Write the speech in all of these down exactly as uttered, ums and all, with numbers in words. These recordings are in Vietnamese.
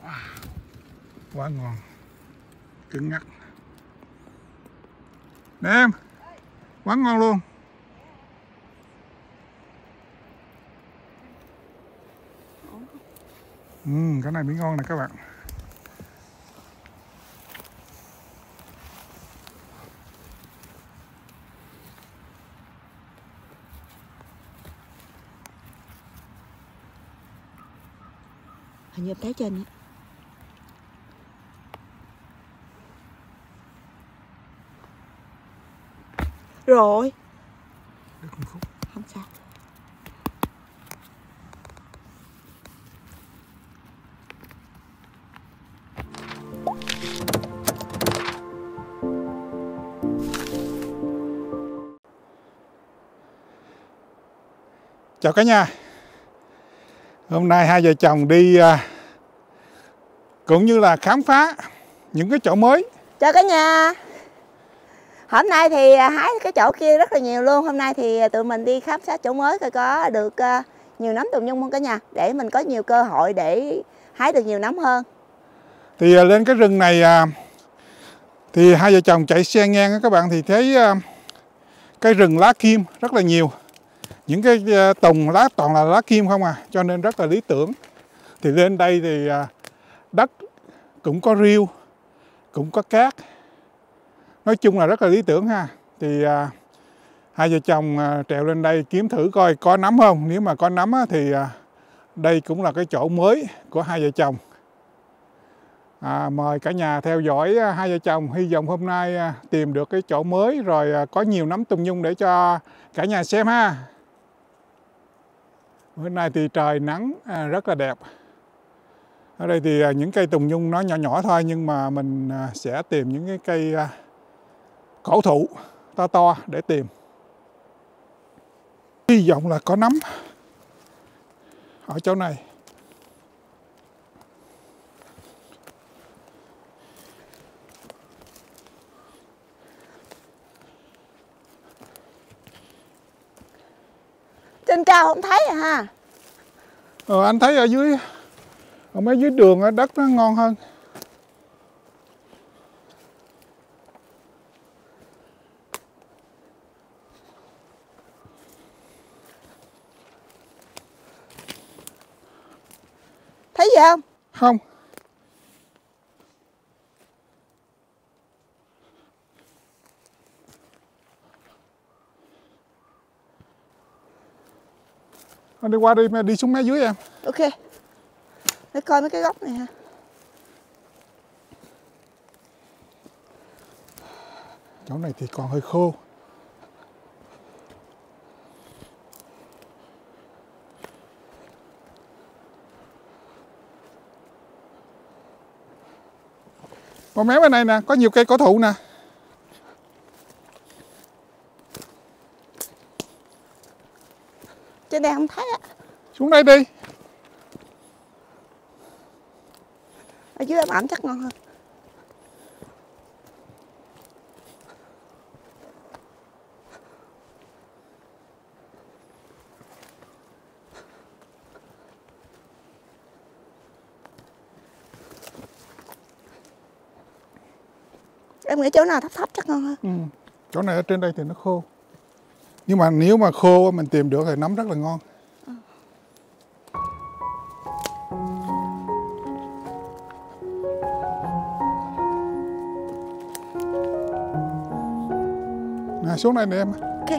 Quá ngon, cứng ngắc. Nè em, quá ngon luôn. Ừ, cái này mới ngon nè các bạn. Hình như em thấy trên á. Rồi. Không sao. Chào cả nhà. Hôm nay hai vợ chồng đi cũng như là khám phá những cái chỗ mới. Chào cả nhà. Hôm nay thì hái cái chỗ kia rất là nhiều luôn. Hôm nay thì tụi mình đi khám phá chỗ mới coi có được nhiều nấm tùng nhung không cả nhà, để mình có nhiều cơ hội để hái được nhiều nấm hơn. Thì lên cái rừng này thì hai vợ chồng chạy xe ngang các bạn, thì thấy cái rừng lá kim rất là nhiều. Những cái tùng lá toàn là lá kim không à, cho nên rất là lý tưởng. Thì lên đây thì đất cũng có riêu, cũng có cát, nói chung là rất là lý tưởng ha. Thì à, hai vợ chồng à, trèo lên đây kiếm thử coi có nấm không. Nếu mà có nấm á, thì à, đây cũng là cái chỗ mới của hai vợ chồng. à, Mời cả nhà theo dõi à, hai vợ chồng. Hy vọng hôm nay à, tìm được cái chỗ mới rồi à, có nhiều nấm tùng nhung để cho cả nhà xem ha. Bữa nay thì trời nắng à, rất là đẹp. Ở đây thì à, những cây tùng nhung nó nhỏ nhỏ thôi, nhưng mà mình à, sẽ tìm những cái cây à, cổ thụ to to để tìm. Hy vọng là có nấm ở chỗ này. Trên cao không thấy à ha. Ờ, anh thấy ở dưới, ở mấy dưới đường ở đất nó ngon hơn. Thấy gì không? Không. Đi qua đi, đi xuống mé dưới em. Ok. Để coi mấy cái góc này ha. Chỗ này thì còn hơi khô. Còn mé bên này nè, có nhiều cây cổ thụ nè. Trên đây không thấy á. Xuống đây đi. Ở dưới ẩm ẩm chắc ngon hơn. Em nghĩ chỗ nào thấp thấp chắc ngon hơn. Ừ. Chỗ này ở trên đây thì nó khô. Nhưng mà nếu mà khô mình tìm được thì nấm rất là ngon. Ừ. Nè, xuống đây nè em. Ok.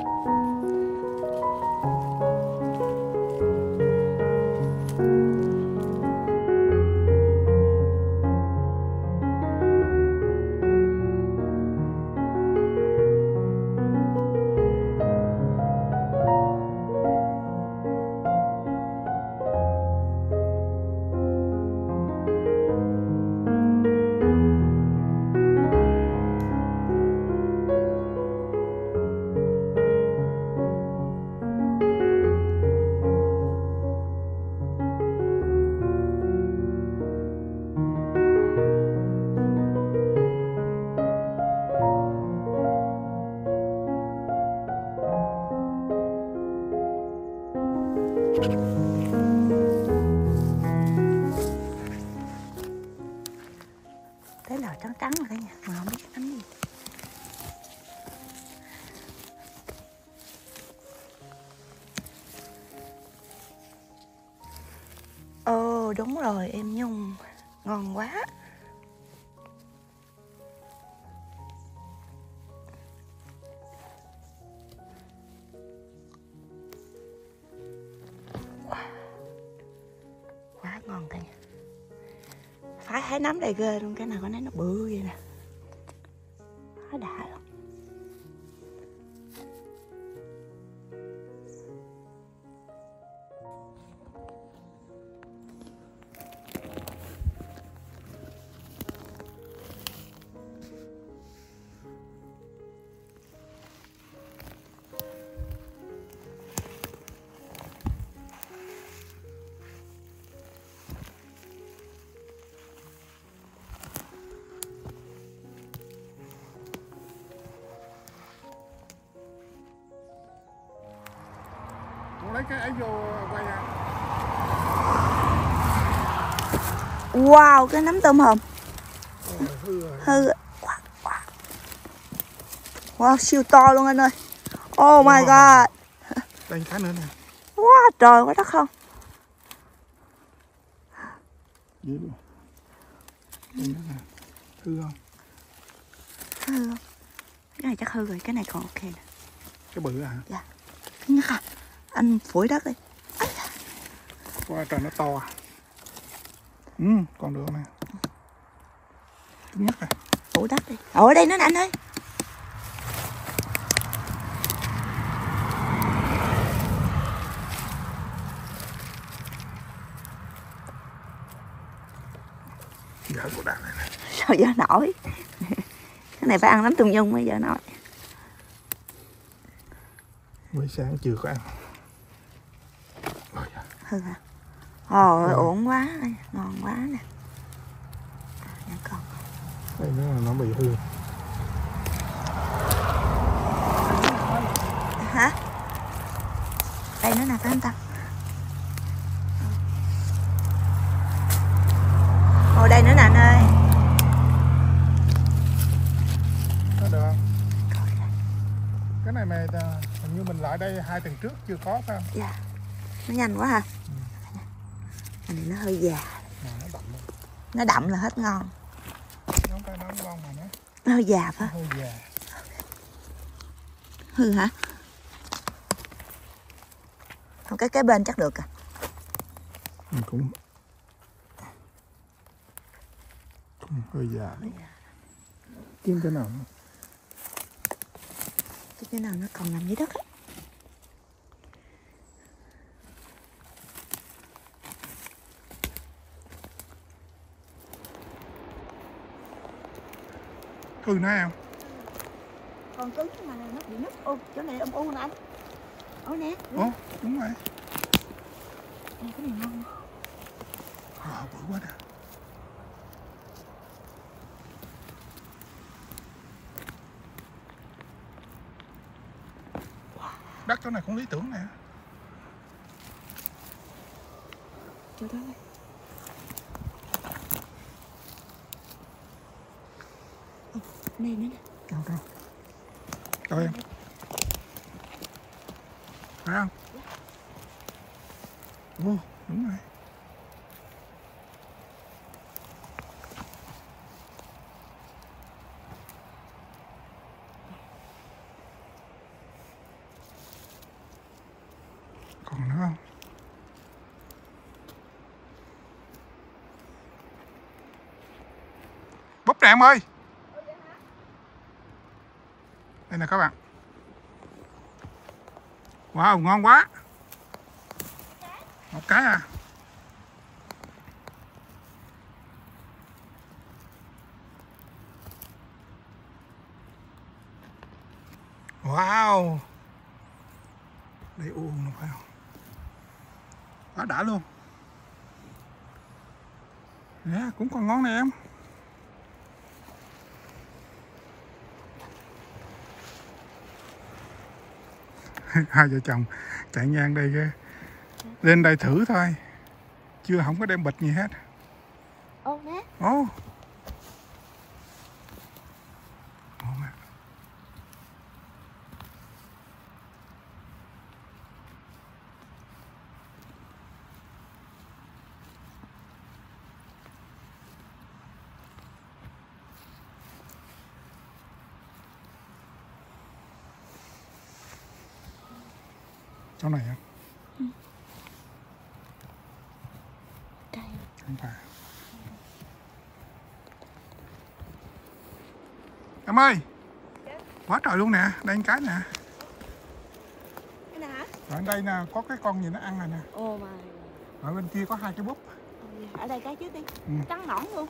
Ôi đúng rồi em Nhung, ngon quá. Quá ngon cả nhà. Phải hái nấm đây ghê luôn, cái nào có nấy nó bự vậy nè. Quá đã luôn. Lấy cái ấy vô quay à. Wow, cái nấm tôm hùm. Ôi, hư rồi. Hư. Wow, wow. Wow, siêu to luôn anh ơi. Oh my Wow. god. Đây cái nữa nè. Wow, trời quá đất không. Vậy luôn. Đây nữa nè. Hư không? Hư không? Cái này chắc hư rồi, cái này còn ok nè. Cái bự à? Dạ. Cái nhắc à. Anh phủi đất đi. Wow, trời nó to à. Ừ, còn được nè. Cứng nhắc à. Phủi đất đi. Ở đây nó nè anh ơi. Giờ của đạn này nè. Sao giờ nổi. Cái này phải ăn nấm tùng nhung mới giờ nổi. Buổi sáng chưa có ăn. Rồi. Hư hả? Ồ, ổn quá, ngon quá nè. Dạ con. Đây nữa là nó bị hư. Hả? Đây nữa nè phải không ta? Ồ đây nữa nè anh ơi. Có được không? Cái này mày hình như mình lại đây hai tuần trước chưa có phải không? Dạ. Nó nhanh quá ha. Ừ. Cái này nó hơi già. Mà nó đậm luôn. Nó đậm là hết ngon. Nó phải nói ngon mà nó. Nó hơi già phải. Nó hơi già. Hư hả? Không, cái cái bên chắc được à. Mình cũng cũng hơi già. Kiếm cái nào nữa? Cái cái nào nó còn nằm dưới đất á. Hư nó không? Còn cứng mà nó bị nứt. Ô, chỗ này âm u nè anh. Ồ nè. Ồ, đúng rồi. Ê, cái này ngon. Ờ, bự quá nè. Đất chỗ này cũng lý tưởng nè. Chỗ đó đây. Ồ, đây nữa nè. Đâu đâu. Đâu em? Phải không? Ồ, đúng rồi. Còn nữa không? Búp nè em ơi. Đây nè các bạn. Wow, ngon quá. Một cái à. Wow. Đây u nó phải không? Quá đã luôn. Nè, cũng còn ngon nè em. Hai vợ chồng chạy ngang đây kìa. Lên đây thử thôi. Chưa không có đem bịch gì hết. Ô nè. Ồ. Ngon á. Chỗ này hả? Ừ. Đây. Không phải. Em ơi. Dạ. Quá trời luôn nè, đây cái nè. Cái nào hả? Ở đây nè, có cái con gì nó ăn rồi nè. Ồ mà. Ở bên kia có hai cái búp. Ở đây cái trước đi. Ừ. Trắng nõn luôn.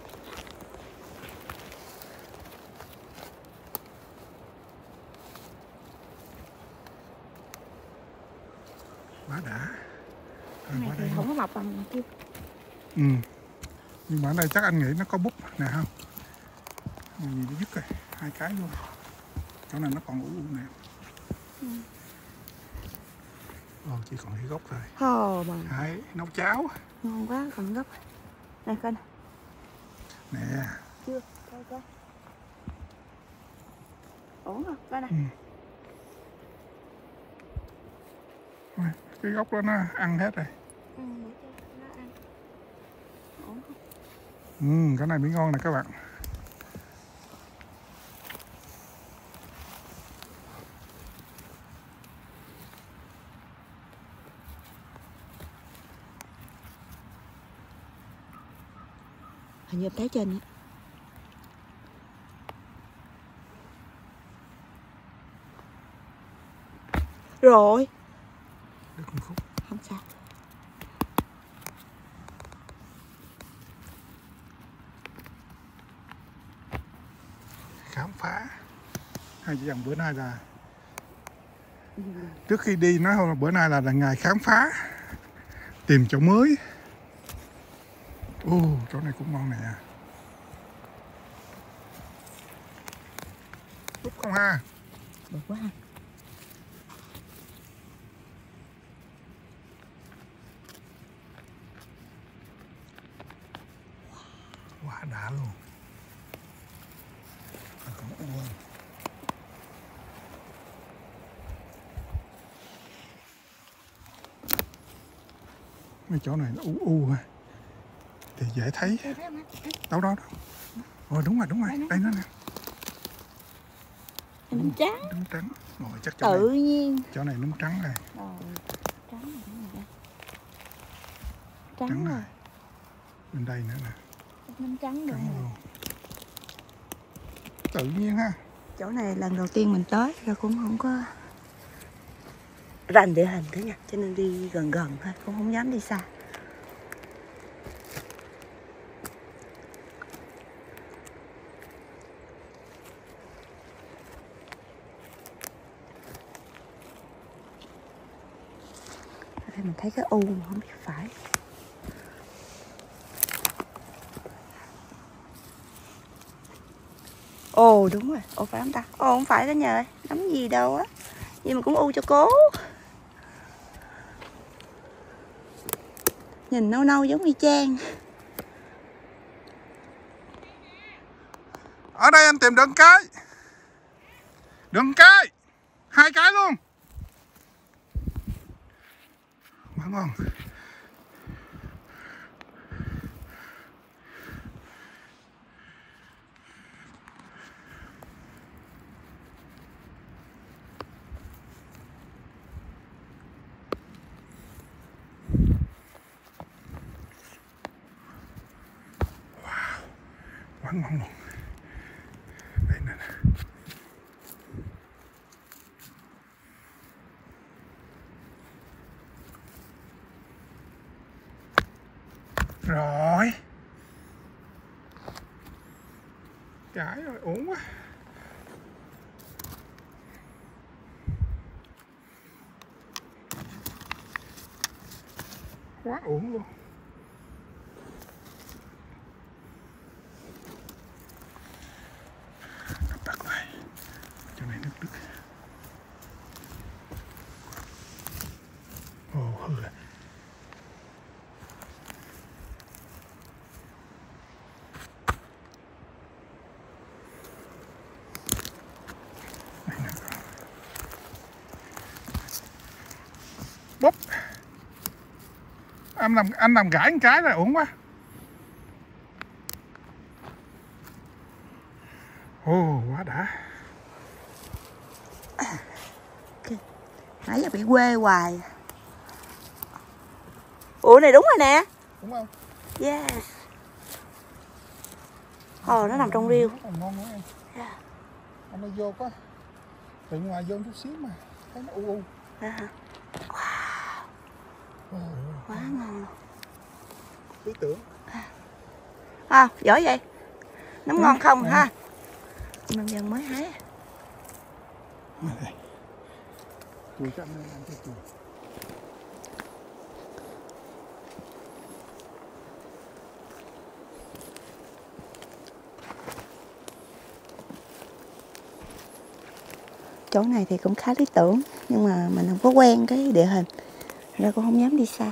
Quá đã. Cái này thì không có mọc bằng kia. Ừ. Nhưng mà ở đây chắc anh nghĩ nó có búp nè không? Gì nó dứt rồi, hai cái luôn. Chỗ này nó còn ủ nè. Ừ. Ồ, chỉ còn cái gốc thôi. Ồ mà. Đấy, nấu cháo. Ngon quá, còn gốc. Này coi nè. Nè. Chưa, coi coi. Ổn không? Coi nè. Ừ. Cái gốc đó nó ăn hết rồi. Ừ, nó ăn. Ổn không? Ừ, cái này mới ngon nè các bạn. Hình như em thấy trên á. Rồi. Được một khúc. Không sao. Khám phá. Hai chị dòng bữa nay là ừ. Trước khi đi nói là bữa nay là, là ngày khám phá, tìm chỗ mới. Ồ, chỗ này cũng ngon nè. Búp không ha? Được quá ha. Quá đã luôn. Còn u không? Mấy chỗ này nó u u ha. Thì dễ thấy. Đâu đó đâu. Ồ đúng rồi, đúng rồi. Đây nó nè. Nấm trắng. Nấm trắng. Rồi chắc chỗ tự này, nhiên. chỗ này nấm trắng này. Rồi, trắng rồi, trắng, trắng, Trắng rồi. này. Bên đây nữa nè. Nấm trắng rồi. Trắng luôn. Tự nhiên ha. Chỗ này lần đầu tiên mình tới rồi cũng không có rành địa hình thế nha, cho nên đi gần gần thôi, cũng không dám đi xa. Ở đây mình thấy cái u mà không biết phải. Ồ đúng rồi, ồ phải không ta? Ồ không phải đó nhờ, nấm gì đâu á. Nhưng mà cũng u cho cố. Nhìn nâu nâu giống y chang. Ở đây anh tìm được cái. Được cái. Hai cái luôn. Quá ngon. Quá ngon luôn. Đây nè. Rồi. Trái rồi, uống quá. Quá uống luôn. Đặt này. Chỗ này nước Đức. Ồ, hư rồi. Búp. Anh làm anh làm gãi một cái là uổng quá. Ồ, quá đã. Nãy giờ bị quê hoài. Ủa này đúng rồi nè. Đúng không? Yeah. Ồ, nó nằm trong riêu. Rất là ngon quá em. Yeah. Anh nó vô có từ ngoài vô chút xíu mà thấy nó u u. À. Wow. Oh, Quá ngon. Lý tưởng. À, giỏi vậy. Nấm ngon không à. ha? Mình giờ mới hái. Chùi cho anh ăn cho chùi. Chỗ này thì cũng khá lý tưởng, nhưng mà mình không có quen cái địa hình nên cũng không dám đi xa.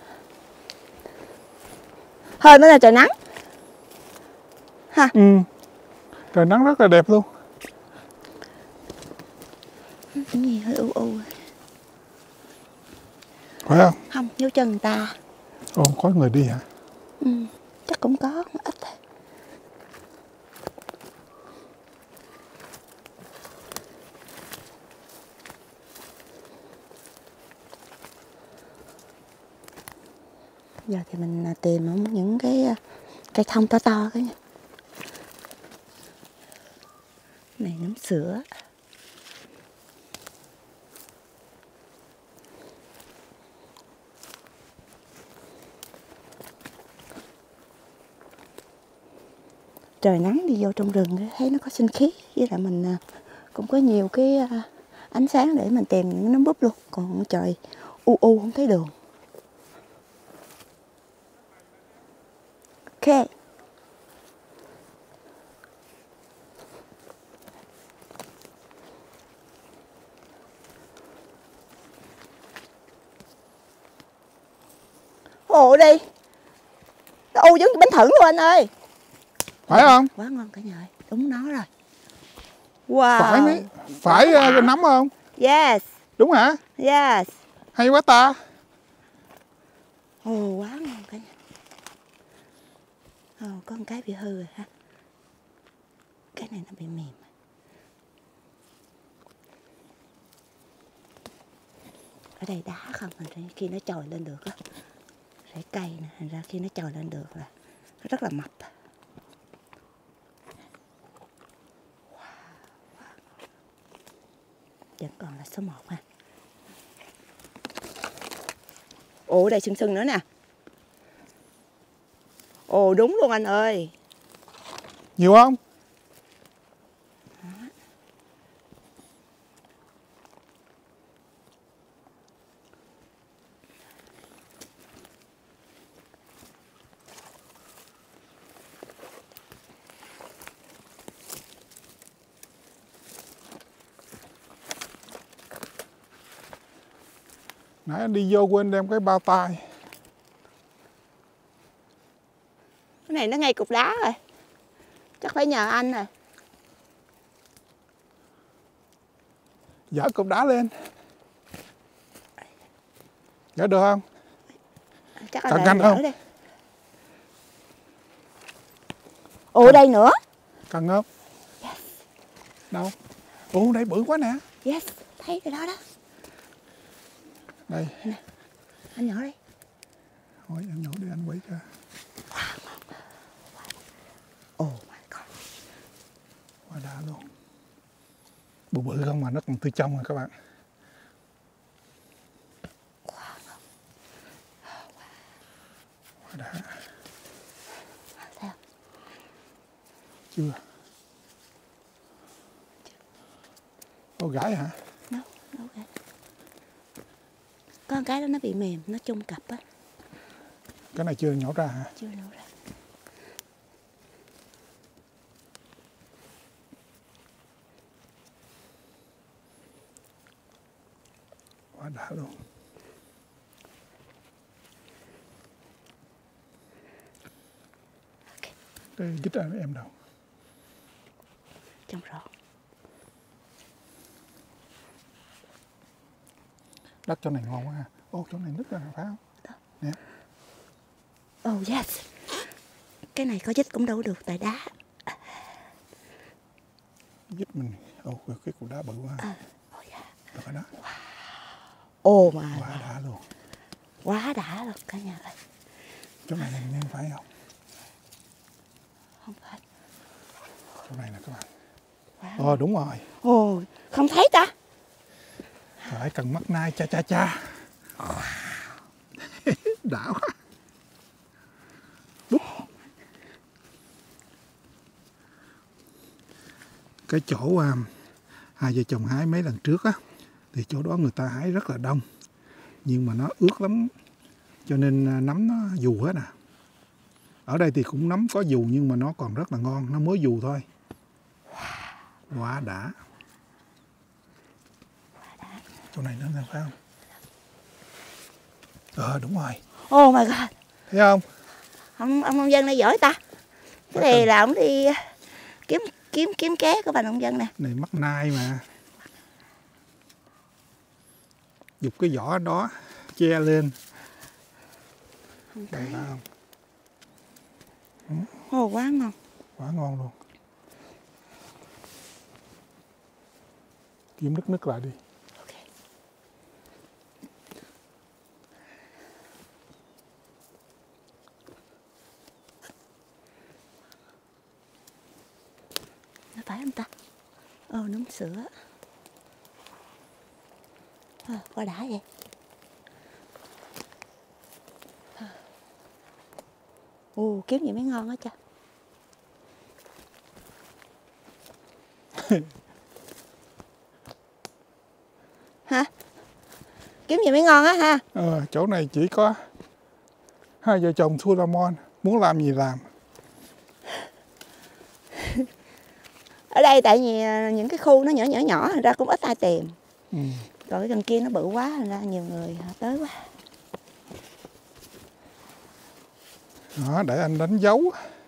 Thôi mới là trời nắng ha. Ừ. Trời nắng rất là đẹp luôn. Cái gì hơi u u. Phải không? Không, vô chân người ta. Ồ, có người đi hả? Ừ, chắc cũng có, ít thôi. Giờ thì mình tìm những cái cây thông to to cái nha. Này nấm sữa. Trời nắng đi vô trong rừng thấy nó có sinh khí, với lại mình cũng có nhiều cái ánh sáng để mình tìm những nấm búp luôn. Còn trời u u không thấy đường. Ok. Ồ đi. Nó u giống bánh thửng luôn anh ơi. Phải không? Quá ngon cả nhà ơi. Đúng nó rồi. Wow. Phải mấy. Phải uh, nấm không? Yes. Đúng hả? Yes. Hay quá ta. Ồ quá ngon cả nhà. Ồ có một cái bị hư rồi ha. Cái này nó bị mềm. Ở đây đá không, thành ra khi nó trồi lên được á, rễ cây nè, thành ra khi nó trồi lên được là nó rất là mập. Vẫn còn là số một ha. Ồ đây sưng sưng nữa nè. Ồ đúng luôn anh ơi. Nhiều không? Nãy anh đi vô quên đem cái bao tay. Cái này nó ngay cục đá rồi. Chắc phải nhờ anh rồi. Dỡ cục đá lên. Dỡ được không? Chắc là Cần để canh không? đi. Ủa đây nữa. Cần không? Yes. Đâu? Ủa đây bự quá nè. Yes, thấy cái đó đó. Đây. Nè. Anh nhỏ đi. Thôi anh nhỏ đi anh quay cho. Oh my god. Quá đã luôn. Bự bự không mà nó còn tươi trong rồi các bạn. Quá ngon. Quá đã. Sao? Chưa. Có gãi hả? No, no gãi. Có một cái đó nó bị mềm, nó chung cặp á. Cái này chưa nhổ ra hả? Chưa nhổ ra. Quá đã luôn. Okay. Cái dít ra em đâu? Trong rổ. Đất chỗ này ngon quá ha. Ô chỗ này nứt ra phải không? Đó. Nè. Oh yes. Cái này có dít cũng đâu được tại đá. Dít mình. Ô cái cục đá bự quá. À, oh yeah. Được rồi đó. Oh my Quá đã luôn. Quá đã luôn cả nhà ơi. Chỗ này nè, phải không? Không phải. Chỗ này nè các bạn. Wow. Ờ đúng rồi. Ồ, không thấy ta. Phải cần mắt nai cha cha cha. Đã quá. Búp. Cái chỗ à, hai vợ chồng hái mấy lần trước á, thì chỗ đó người ta hái rất là đông, nhưng mà nó ướt lắm cho nên nấm nó dù hết à. Ở đây thì cũng nấm có dù nhưng mà nó còn rất là ngon, nó mới dù thôi. Quá đã. Chỗ này nữa là phải không? Ờ đúng rồi. Oh my god. Thấy không? Ông ông nông dân này giỏi ta. Cái này là ông đi kiếm kiếm kiếm ké của bà nông dân nè. Này mắc nai mà. Dục cái vỏ đó che lên. Đây phải không? Ồ quá ngon. Quá ngon luôn. Kiếm nứt nứt lại đi. Okay. Nó phải không ta? Ồ nấm sữa. À, quá đã vậy. Ồ kiếm gì mới ngon á cha. Hả? Kiếm gì mới ngon á ha? Ờ, chỗ này chỉ có hai vợ chồng Thuramon, muốn làm gì làm. Ở đây tại vì những cái khu nó nhỏ nhỏ nhỏ ra cũng ít ai tìm. Ừ. Còn cái gần kia nó bự quá ra nhiều người tới quá. Đó, để anh đánh dấu.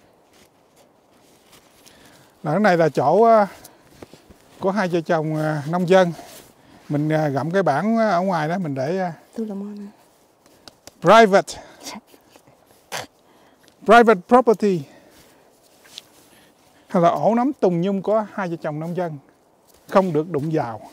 Là cái này là chỗ của hai vợ chồng nông dân. Mình gặm cái bảng ở ngoài đó mình để Thuramon. private. Private property. Hay là ổ nấm tùng nhung của hai vợ chồng nông dân. Không được đụng vào.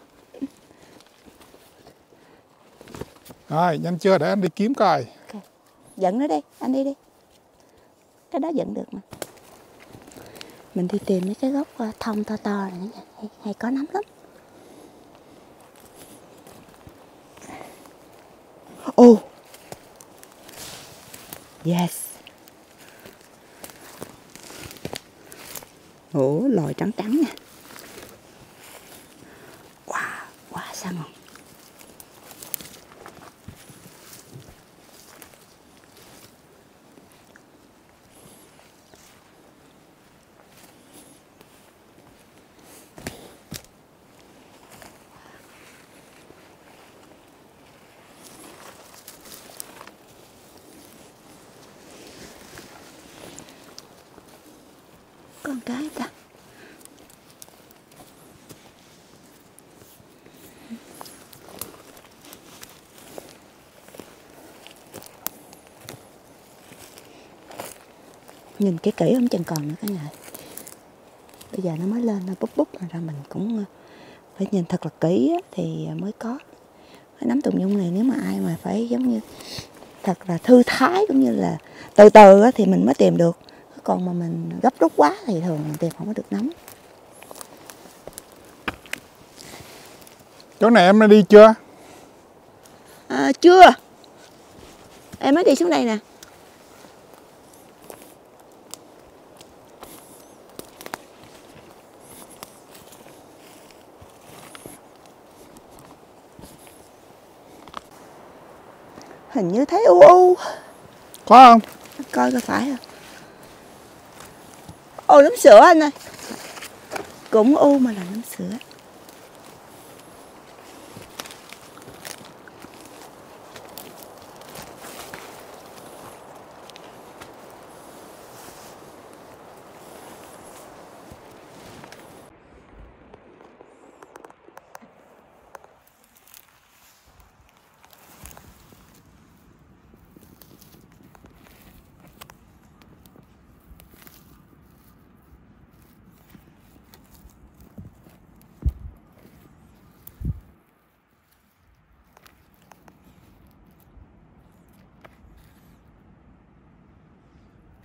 Rồi, nhanh chưa? Để anh đi kiếm coi. Okay. Dẫn nó đi, anh đi đi. Cái đó dẫn được mà. Mình đi tìm mấy cái gốc thông to to này nha. Hay, hay có nấm lắm. Oh. Yes. Ủa, lòi trắng trắng nè. Wow, quá sao ngon. Con cái ta. Nhìn cái kỹ không chừng còn nữa cả nhà. Bây giờ nó mới lên nó búp búp ra mình cũng phải nhìn thật là kỹ thì mới có. Cái nấm tùng nhung này nếu mà ai mà phải giống như thật là thư thái cũng như là từ từ thì mình mới tìm được. Còn mà mình gấp rút quá thì thường mình tìm không có được nấm. Chỗ này em đã đi chưa? À, chưa. Em mới đi xuống đây nè. Hình như thấy u u. Có không? Coi coi phải không? Ồ nấm sữa anh ơi. Cũng u mà là nấm sữa.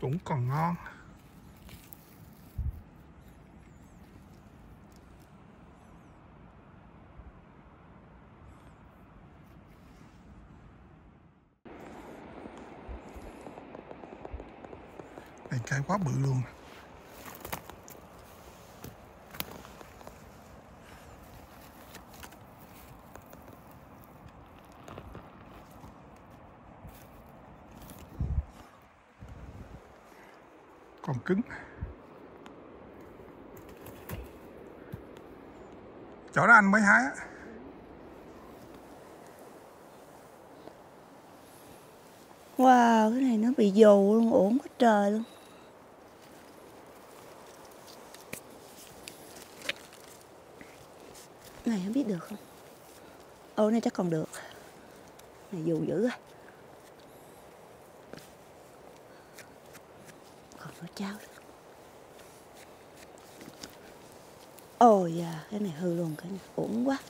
cũng còn ngon. Này cây quá bự luôn. Còn cứng. Chỗ đó anh mới hái á. Wow, cái này nó bị dù luôn, ổn quá trời luôn. Này không biết được không? Ồ, này chắc còn được. Này dù dữ á. Còn nó cháo. Ồ dạ, cái này hư luôn, cái này ổn quá.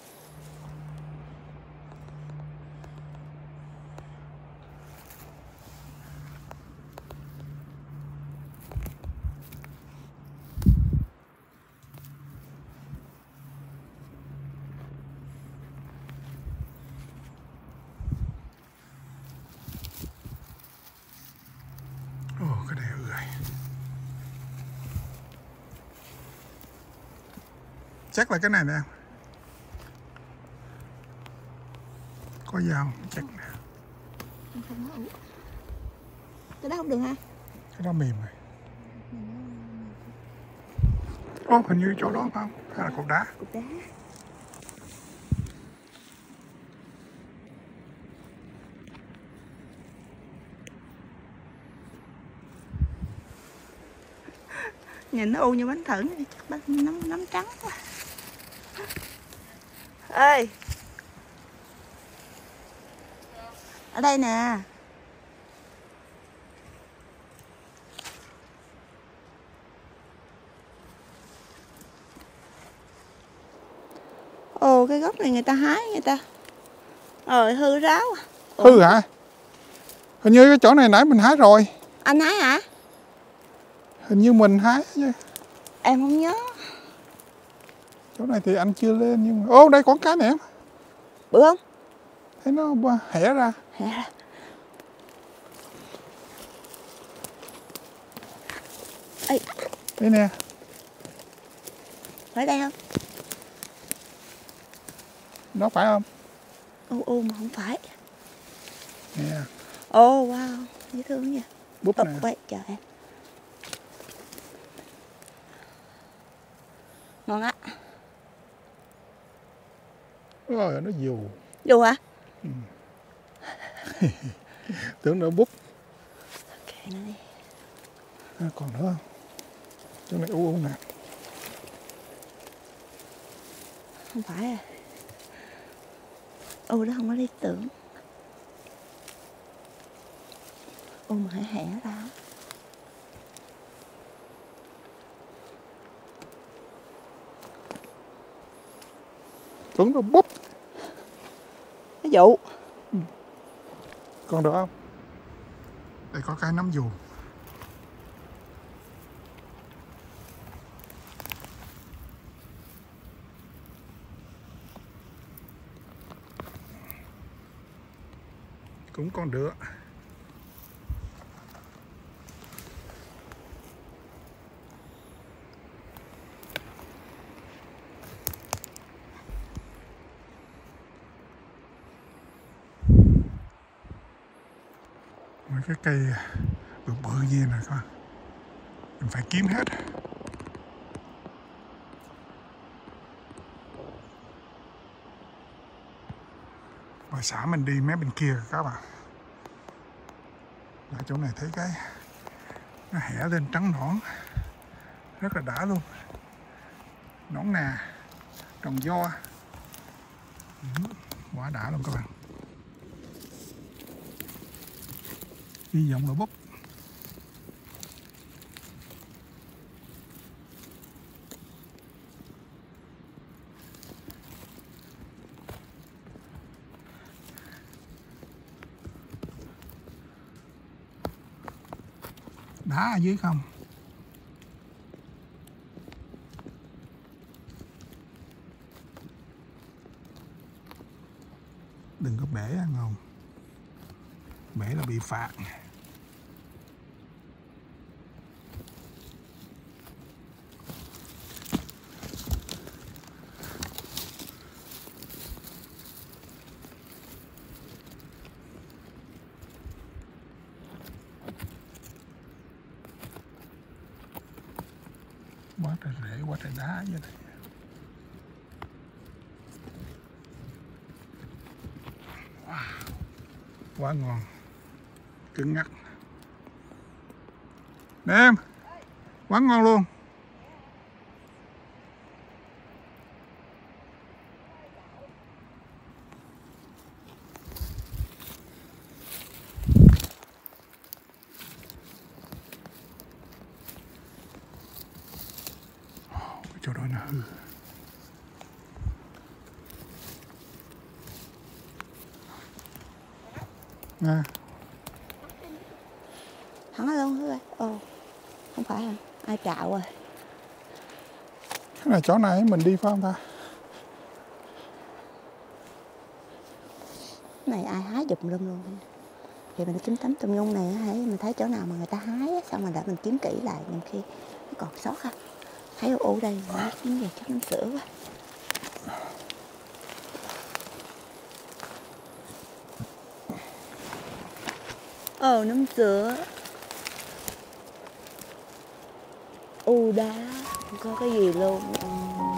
Ồ, cái này hư rồi. Chắc là cái này nè. Có dao chắc nè. Không có ủ. Cái đó không được ha? Cái đó mềm rồi. Ồ, hình như chỗ đó phải không? Hay là cục đá? Cục đá. Nhìn nó u như bánh thử, chắc bánh nấm nấm trắng quá. Ê, ở đây nè. Ồ, cái gốc này người ta hái người ta. Rồi hư ráo. Ủa? Hư hả? Hình như cái chỗ này nãy mình hái rồi. Anh hái hả? Hình như mình hái chứ. Em không nhớ. Chỗ này thì anh chưa lên nhưng mà... Ô, đây có cái nè. Bự không? Thấy nó hẻ ra. Hẻ ra. Ê. Đây nè. Phải đây không? Nó phải không? Ô ô mà không phải. Nè. Ồ wow, dễ thương nha. Búp Ồ, nè. quay trời em. Ngon á. Rồi nó dù. Dù hả? Ừ. Tưởng nó búp. Ok nó đi. À, còn nữa không? Chỗ này u u nè. Không phải à. Ô đó không có lý tưởng. Ô mà hãy hẻ ra. Tưởng nó búp. Cái dụ. Ừ. Còn được không? Đây có cái nắm dù. Cũng còn được. Mấy cái cây bự bự như này coi. Mình phải kiếm hết. Ngoài xã mình đi mấy bên kia các bạn. Ở chỗ này thấy cái nó hẻ lên trắng nõn, rất là đã luôn. Nõn nà, trồng do, ừ, quá đã luôn các bạn. Hy vọng là búp. Đá ở dưới không? Đừng có bể ăn không? Bể là bị phạt. Quá trời rễ, quá trời đá vậy này. Wow. Quá ngon, cứng ngắc. Nè em, quá ngon luôn. Cái chỗ đó nó hư. Nè. Thẳng luôn hứa. Ồ, không phải à? Ai trạo rồi? Cái này chỗ này mình đi phải không ta? Cái này ai hái giùm lum luôn. Thì mình kiếm tấm tùm nhung này hãy mình thấy chỗ nào mà người ta hái xong rồi để mình kiếm kỹ lại, nhiều khi nó còn sót ha. Thấy ô đây nó kiếm về chắc nó sữa quá. Ồ, nấm sữa. U đá, không có cái gì luôn.